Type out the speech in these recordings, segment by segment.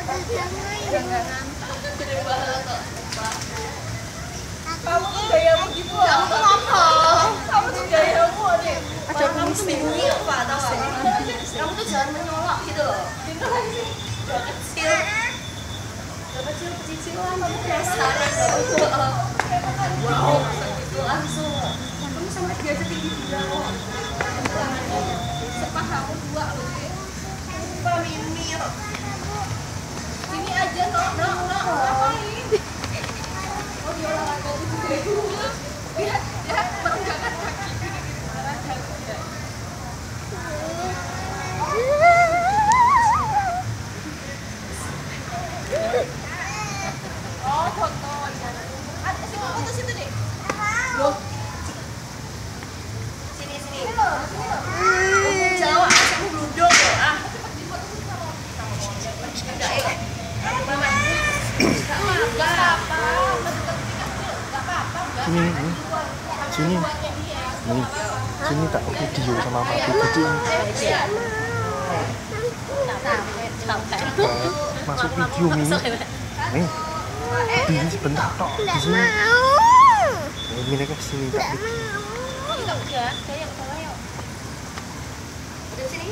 Jangan. Gede banget kok. Kamu tuh gayamu gitu loh. Kamu tuh apa? Kamu tuh gayamu deh. Ada kamu tuh mimpi apa tau gak? Kamu tuh jangan menyolok gitu loh. Pintar lagi sih. Udah kecil. Udah kecil pecicilan kamu biasa. Wow, itu langsung. Kamu sampai diajak tinggi juga loh. Sepah kamu dua loh sih. Sumpah mimir. Sini aja no. Ngapain? Oh di olahraga itu. Dia perenggangan kaki gini olahraga dia. Oh foto. Ada sih foto situ deh. Loh. Sini. Sini loh. Jawa kamu bludong loh. Ah. Cepet di foto sini sama. Enggak ya. Mama. Enggak apa-apa. Enggak apa-apa. Sini. Nih, sini tak video sama Pak Bibi. Masuk video ini. Nih, pilih sebentar tok di sini. Ini ke sini tak video. Enggak, saya yang bawa yuk. Udah sini.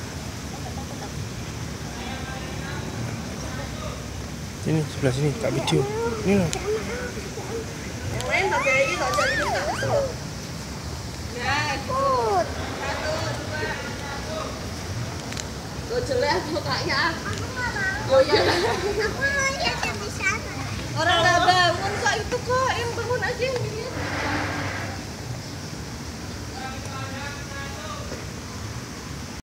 Sini sebelah sini tak video. Ini loh. Yang lain tak jadi tak. Lo jelek mukanya. Oh iya. Orang nggak bangun kok itu kok yang bangun aja yang dilihat.